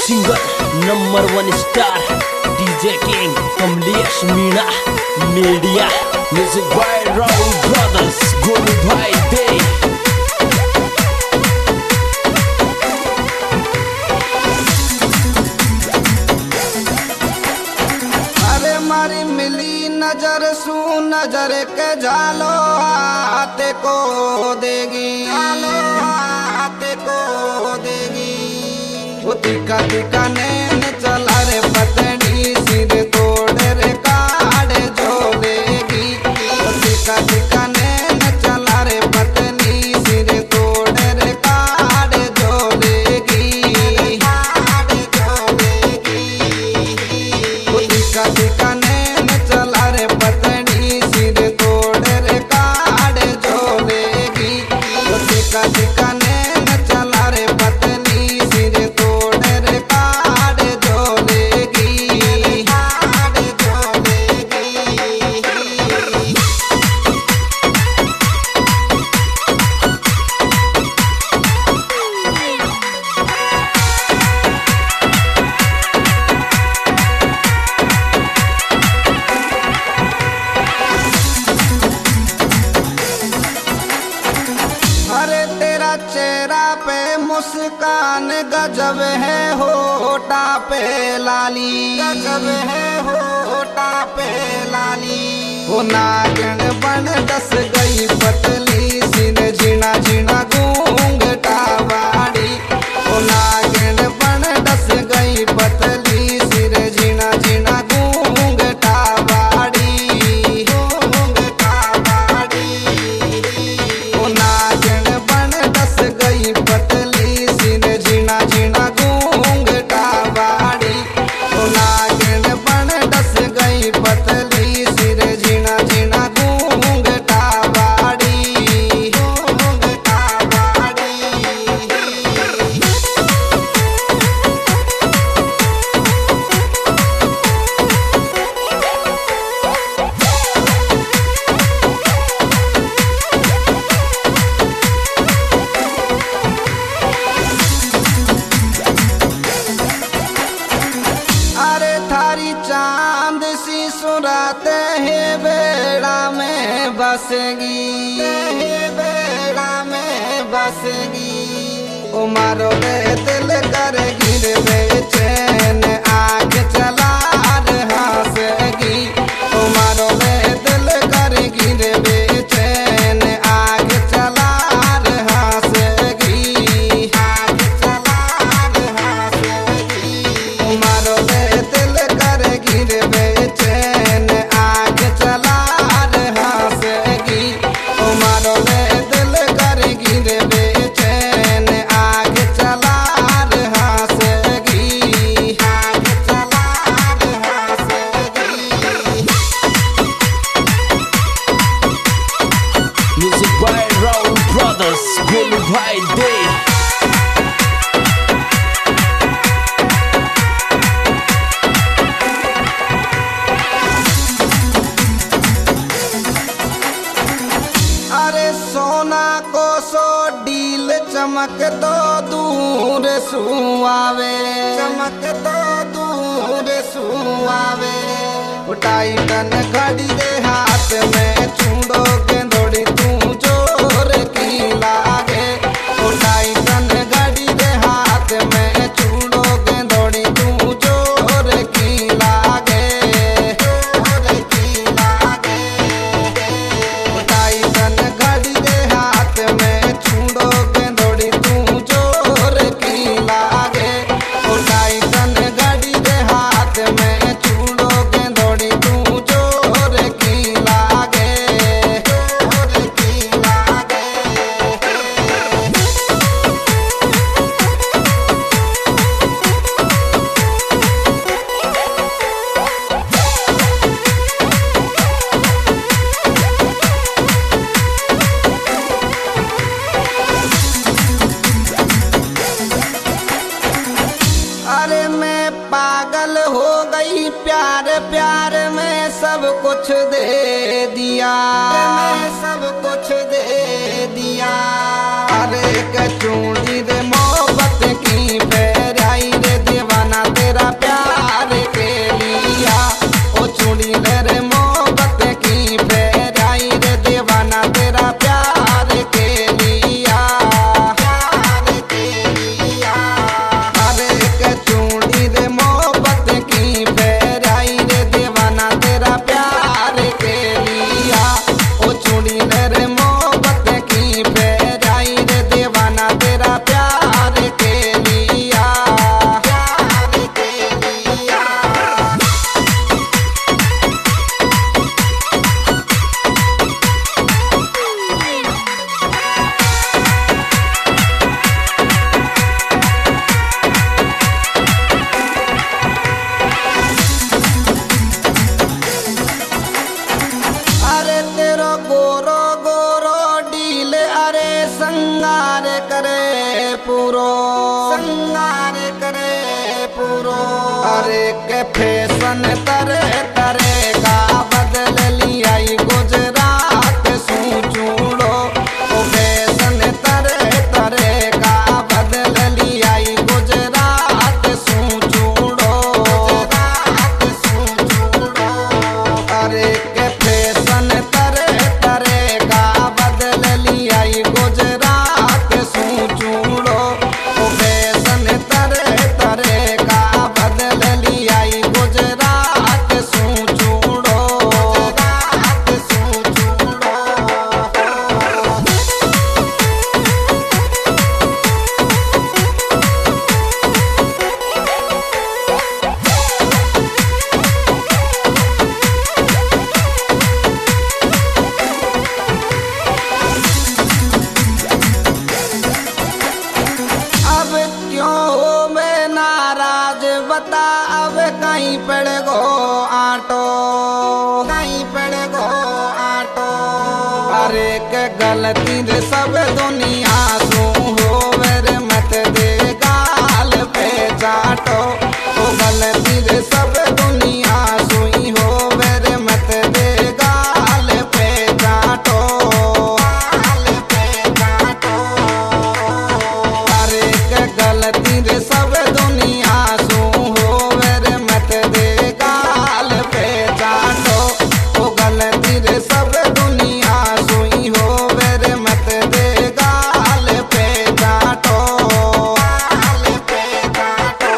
Singer number 1 star DJ king Kamlesh Meena media music by Rahul brothers Golu भाई दे। अरे मारी मिली नजर सू नजर के झालो हाथे को देगी, हाथे को देगी। तिका तिका नैन चला रे पतड़ी सिर तोड़े रे काढ़े झोलेगी। तिका तिका नैन चला रे पतनी सिर तोड़े रे काढ़े झोलेगी, काढ़े झोलेगी। तिका तिका नैन चला रे पतनी सिर तोड़े रे काढ़े झोलेगी। तिका तिका नैन चला रे पतनी सिर तोड़े रे काढ़े झोलेगी, काढ़े झोलेगी। अरे तेरा चेहरा पे मुस्कान गजब है होठा पे लाली, गजब है होठा पे लाली। वो नागिन बन डस गई पतली सिन झीना झीना घूंघटा वाड़ी। वो नागिन बन डस गई पतली सिर झीना झीना घूंघटा वाड़ी, घूंघटा वाड़ी। वो नागिन बन डस गई पतली सिर झीना झीना घूंघटा वाड़ी। वो नागिन बन डस गई पतली सिर झीना झीना घूंघटा वाड़ी, घूंघटा वाड़ी। अरे थारी चांद सी सुरात है बेड़ा में बसेगी, बेड़ा में बसेगी। उमारो दे दिल कर गिर बेचैन आग चला हंसेगी। उमारो दे दिल कर गिर बेचैन आग चला हंसेगी, आग चला हंसेगी। उमारो दे दिल कर गिर बेचैन आग चला हंसेगी। उमारो दे दिल कर गिर बेचैन आग चला हंसेगी, आग चला हंसेगी। Music by Rahul brothers Golu भाई दे। अरे सोना को सो डील चमक तो दूर सुआवे, चमक तो दूर सुआवे। उठाई तन घड़ी दे हाथ में छूडो के दौड़ी तू जोर की लागे। उठाई तन घड़ी दे हाथ में छूडो के दौड़ी तू जोर की लागे, जोर की लागे। उठाई तन घड़ी दे हाथ में छूडो के दौड़ी तू जोर की लागे। उठाई तन घड़ी दे हाथ में छूडो के दौड़ी तू जोर की लागे, जोर की लागे। अरे मैं पागल हो गई प्यार प्यार में सब कुछ दे दिया, मैं सब कुछ दे दिया। अरे कचूड़ी रे मोहब्बत की फेराई रे दीवाना। पूरो। अरे के फैशन तरह तरह का बदल लिया गुजरात सू चूड़ो। ओ फैशन तरह तरह का बदल लिया गुजरात सू चूड़ो। गुजरात सू चूड़ो। अरे के फैशन तरह तरह का बदल लिया गुजरात सू चूड़ो। ओ फैशन तरह तरह का बदल लिया गुजरात सू चूड़ो। गुजरात सू चूड़ो। अब क्यों हो मैं नाराज बता। अब कहीं पड़ गो आटो। कहीं पड़ गो आटो। अरे के गलती रे सब दुनिया सू हो मेरे मत दे गाल पे चाटो। ओ गलती रे सब दुनिया सुई हो मेरे मत दे गाल पे चाटो। गाल पे चाटो। अरे के गलती रे सब दुनिया सू हो मेरे मत दे गाल पे चाटो। ओ गलती रे सब दुनिया सुई हो मेरे मत दे गाल पे चाटो। गाल पे चाटो।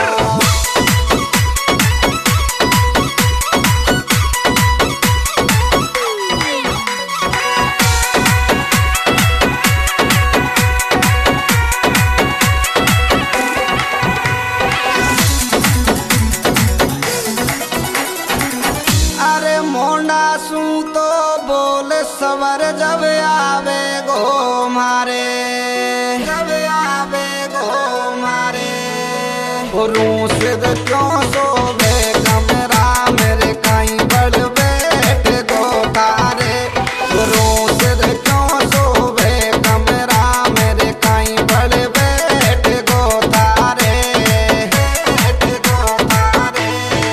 अरे मोंडा सू तो बोल सवर जब आवे गो मारे। जब आवे गो मारे। रूस क्यों सोवे कमरा मेरे कहीं बड़ बैठ गो तारे। रूस क्यों सोवे कमरा मेरे कहीं बड़ बैठ गो तारे। बैठ गो तारे।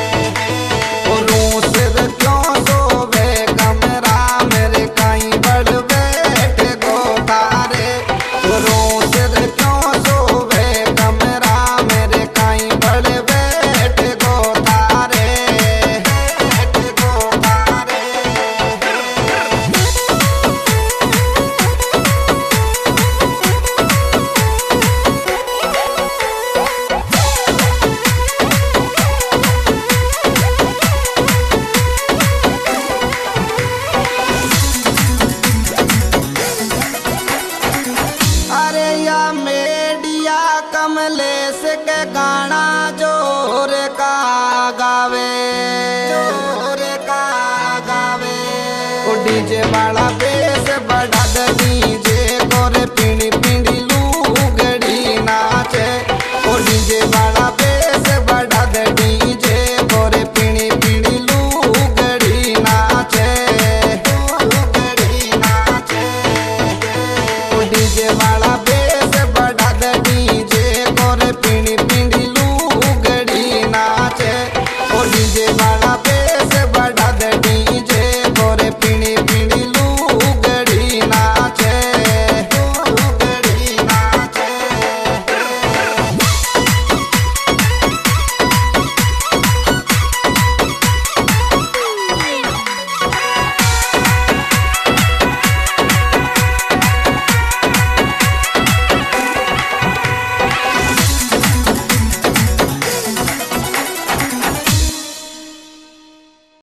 रूस क्यों सोवे कमरा मेरे कहीं बड़ बैठ गो तारे। रूस क्यों सोवे कमरा मेरे कहीं बड़ बैठ गो तारे। बैठ गो तारे। अरे या मेडिया कमलेश के गाना जोर का गावे। जोर का गावे। ओ डीजे वाला